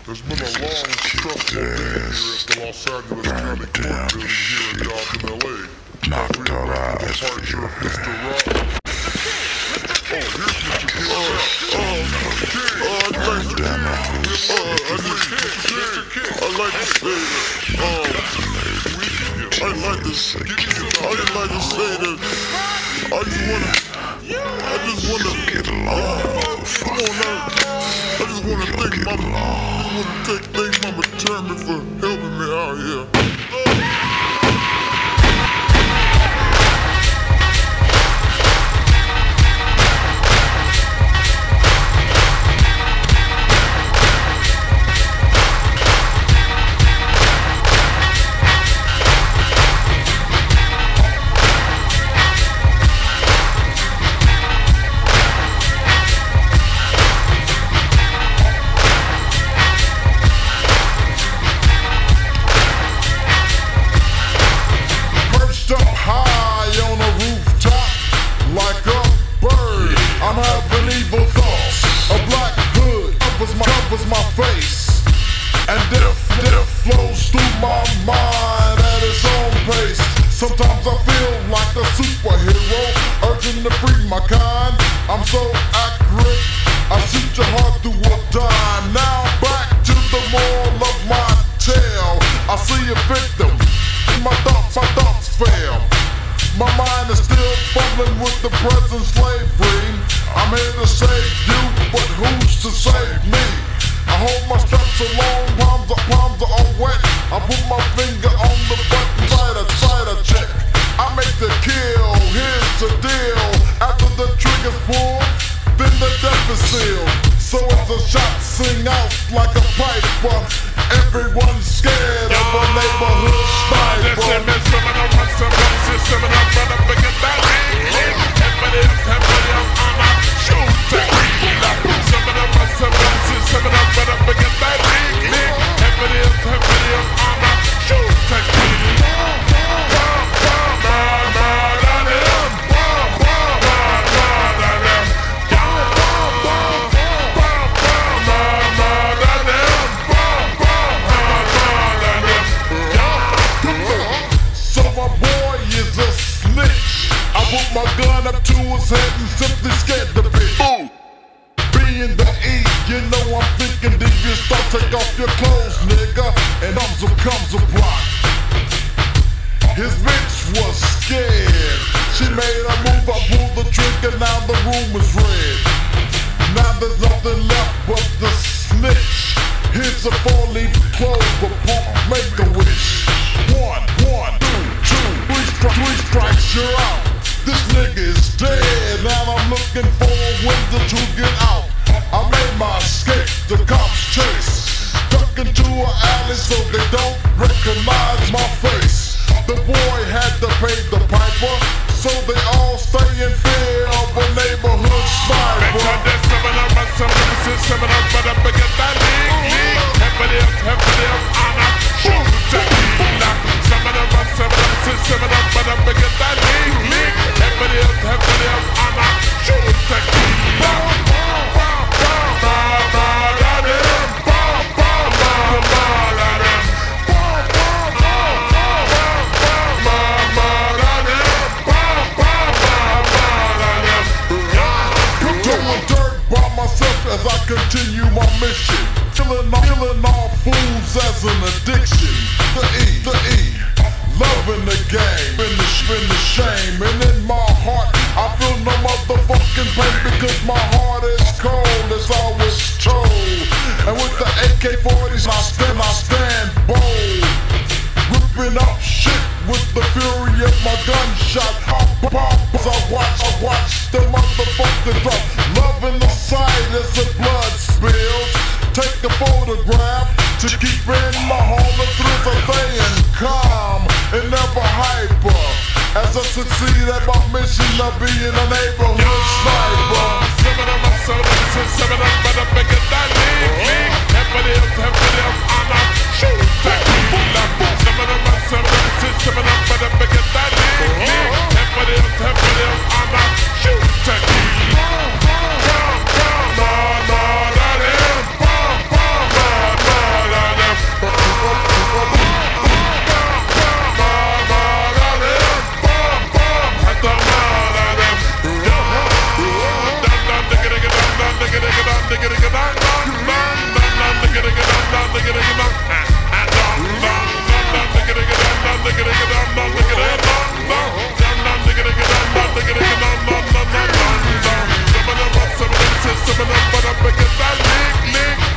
There's been a long, stressful day here at the Los Angeles County Court building here in Dodson, LA. Knocked out the departure of Mr. Rock. Oh, here's Mr. King. I'd like to say that I just wanna get along. Come on now. I just wanna thank Mama Turner for helping me out here. Covers my face, and death flows through my mind at its own pace. Sometimes I feel like a superhero, urging to free my kind. I'm so accurate, I shoot your heart through a dime. Now back to the moral of my tale. I see a victim, my thoughts fail. My mind is still fumbling with the present slavery. I'm here to save you, but who's to save me? I hold my steps along, palms are all wet. I put my finger on the button, side a check. I make the kill, here's the deal. After the trigger's pulled, then the death is sealed. So as the shots sing out like a piper, everyone's scared of a neighborhood sniper. My gun up to his head and simply scared the bitch. Ooh. Being the E, you know I'm thinking devious thought. Take off your clothes, nigga, and comes a block. His bitch was scared. She made a move, I pulled the trigger, now the room is red. Now there's nothing left but the snitch. Here's a 4-leaf clover, make a wish. 1, 2, 3 strikes, you're out. This nigga is dead, now I'm looking for a window to get out. I made my escape, the cops chase. Duck into an alley so they don't recognize my face. The boy had to pay the piper, so they all stay in fear of a neighborhood sniper. As I continue my mission, killing all fools as an addiction. The E, loving the game, in the shame, and in my heart I feel no motherfucking pain because my heart is cold, as I was told. And with the AK-40s I stand bold, ripping up shit with the fury of my gunshot. As I watch the motherfucker drop. Loving the sight as the blood spills. Take a photograph to keep in my heart the thrills of staying calm and never hyper. As I succeed at my mission of being a neighborhood sniper. Some of them, but I break it down, lick, lick.